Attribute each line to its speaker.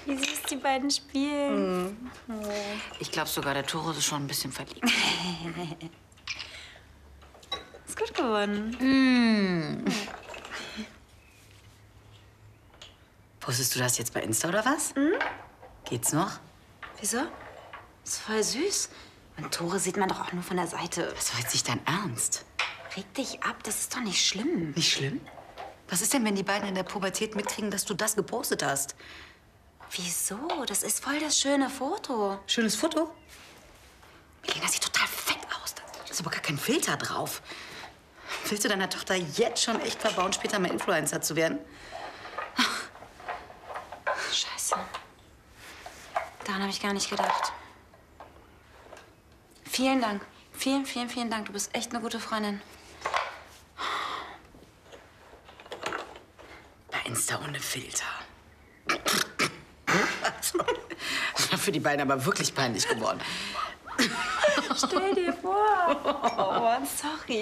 Speaker 1: Wie süß die beiden spielen.
Speaker 2: Ich glaube sogar, der Tore ist schon ein bisschen verliebt.
Speaker 1: Ist gut geworden.
Speaker 2: Postest du das jetzt bei Insta oder was? Geht's noch?
Speaker 1: Wieso? Ist voll süß. Und Tore sieht man doch auch nur von der Seite.
Speaker 2: Das war jetzt nicht dein Ernst.
Speaker 1: Reg dich ab, das ist doch nicht schlimm.
Speaker 2: Nicht schlimm? Was ist denn, wenn die beiden in der Pubertät mitkriegen, dass du das gepostet hast?
Speaker 1: Wieso? Das ist voll das schöne Foto.
Speaker 2: Schönes Foto? Elena sieht total fett aus. Da ist aber gar kein Filter drauf. Willst du deiner Tochter jetzt schon echt verbauen, später mal Influencer zu werden?
Speaker 1: Scheiße. Daran habe ich gar nicht gedacht. Vielen Dank. Vielen, vielen, vielen Dank. Du bist echt eine gute Freundin.
Speaker 2: Bei Insta ohne Filter. Das war für die beiden aber wirklich peinlich geworden.
Speaker 1: Stell dir vor. Oh Mann, sorry.